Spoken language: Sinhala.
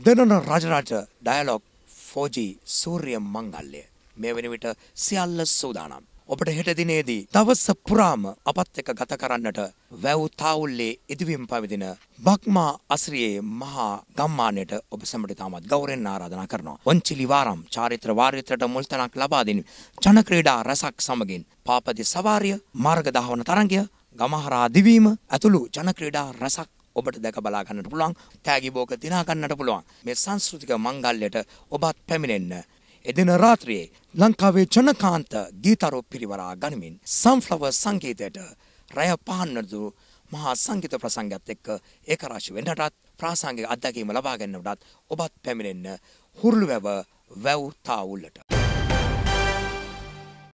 දෙනන රජරට ඩයලොග් 4G සූර්ය මංගල්‍ය මේ වෙන විට සියල්ල සූදානම්. ඔබට හෙට දිනේදී දවස පුරාම අපත් එක්ක ගත කරන්නට වැව් තාවුල්ලේ ඉදිවීම පවතින බක්මා අස්රියේ මහා ගම්මානයට ඔබ සැමට තාමත් ගෞරවයෙන් ආරාධනා කරනවා. වංචිලි වාරම් චාරිත්‍ර වාරිත්‍රයට මුල් තැනක් ලබා දෙන ජන ක්‍රීඩා රසක් සමගින් පාපති සවාරිය මාර්ග දහවන තරඟය ගමහරා දිවීම ඇතුළු ජන ක්‍රීඩා රසක් ඔබට දැක බලා ගන්නට පුළුවන්. තෑගි බෝක දිනා ගන්නට පුළුවන්. මේ සංස්කෘතික මංගල්‍යයට ඔබත් පැමිණෙන්න. එදින රාත්‍රියේ ලංකාවේ ජනකාන්ත ගීතරු පිරිවරා ගනිමින් සන්ෆ්ලවර් සංගීතයට රැය පහන්නතු මහා සංගීත ප්‍රසංගයත් එක්ක ඒකරාශී වෙන්නටත් ප්‍රාසංගික අත්දැකීම ලබා ගැනීමටත් ඔබත් පැමිණෙන්න හුරුළුවැව වැව් තාවුල්ලට.